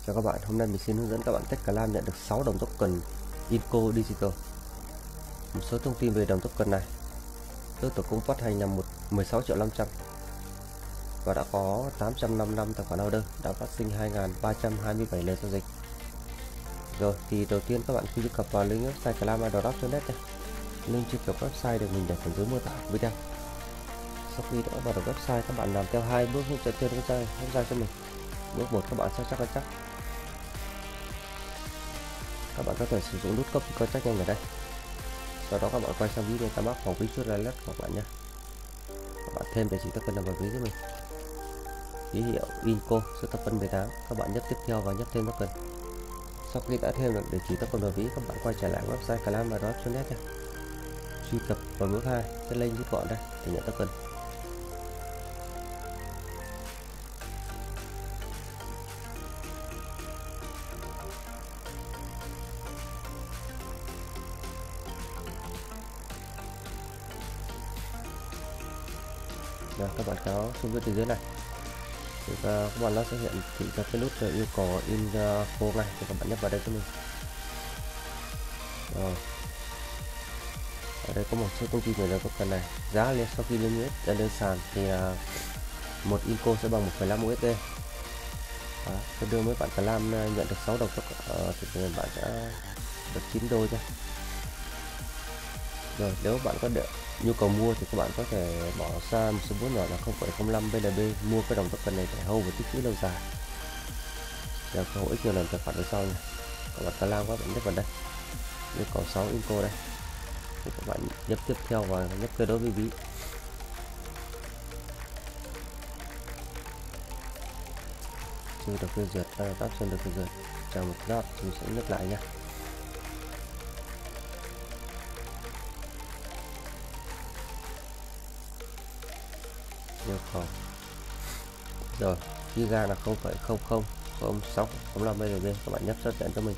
Chào các bạn, hôm nay mình xin hướng dẫn các bạn cách Clam nhận được 6 đồng token Inco Digital. Một số thông tin về đồng token này. Tước tổ cung phát hành là 16.500.000 và đã có 855 tài khoản order, đã phát sinh 2.327 lần giao dịch. Rồi thì đầu tiên các bạn khi truy cập vào link website clam.net nha. Link truy cập website được mình để phần dưới mô tả video. Sau khi đã vào được website, các bạn làm theo 2 bước hướng dẫn trên website cho mình. Bước 1 các bạn sẽ chắc. Các bạn có thể sử dụng nút copy contract nhanh ở đây. Sau đó các bạn quay sang ví MetaMask hoặc ví Trust Wallet của bạn nhé. Các bạn thêm địa chỉ token nằm vào ví cho mình. Ký hiệu Inco số token 18. Các bạn nhấp tiếp theo và nhấp thêm token. Sau khi đã thêm được địa chỉ token vào ví, các bạn quay trở lại website clam.net nhé. Truy cập vào bước 2 sẽ lên rút gọn đây để nhận token. Rồi, các bạn kéo xuống phía dưới này thì các bạn nó sẽ hiện thị ra cái nút yêu cầu info này, thì các bạn nhấp vào đây cho mình. Rồi, ở đây có một số thông tin về đồng token này. Giá lên sau khi lên sàn thì một Inco sẽ bằng 1,5 USD. Tương đương với bạn Clam nhận được 6 đồng token thì bạn sẽ được 9 đô nha. Rồi nếu bạn có nhu cầu mua thì các bạn có thể bỏ ra một số vốn nhỏ là 0,05 BNB mua cái đồng token này để hold và tích trữ lâu dài. Giờ cơ hội nhiều lần tài khoản sau nha. Các bạn Clam các bạn nhấp vào đây yêu cầu 6 Inco đây thì các bạn nhấp tiếp theo và nhấp kết nối với ví. Chưa được phê duyệt, option được phê duyệt. Chờ một lát mình sẽ nhấp lại nha. Yêu cầu rồi khi ra là 0,000605 BNB, các bạn nhấp xác nhận cho mình.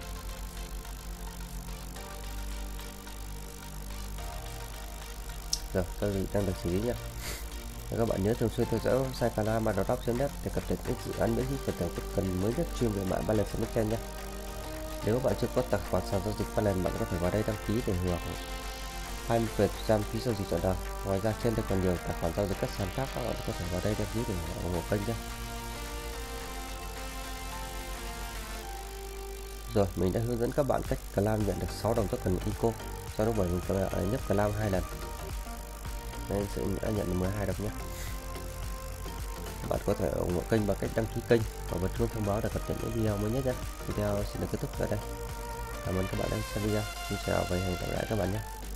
Rồi giao dịch đang được xử lý nha. Các bạn nhớ thường xuyên theo dõi website clam.net để cập nhật những dự án miễn phí và token mới nhất chuyên về mạng Balance Blockchain nhé. Nếu bạn chưa có tài khoản sàn giao dịch Balance, bạn có thể vào đây đăng ký để hưởng 20% phí giao dịch trọn đời. Ngoài ra trên đây còn nhiều tài khoản giao dịch các sàn khác, các bạn có thể vào đây đăng ký để ủng hộ kênh nhé. Rồi mình đã hướng dẫn các bạn cách Clam nhận được 6 đồng token Inco. Sau đó bởi mình nhấp Clam 2 lần nên sẽ đã nhận được 12 đồng nhé. Các bạn có thể ủng hộ kênh bằng cách đăng ký kênh và bật chuông thông báo để cập nhật những video mới nhất nhé. Video xin được kết thúc tại đây. Cảm ơn các bạn đã xem video. Xin chào và hẹn gặp lại các bạn nhé.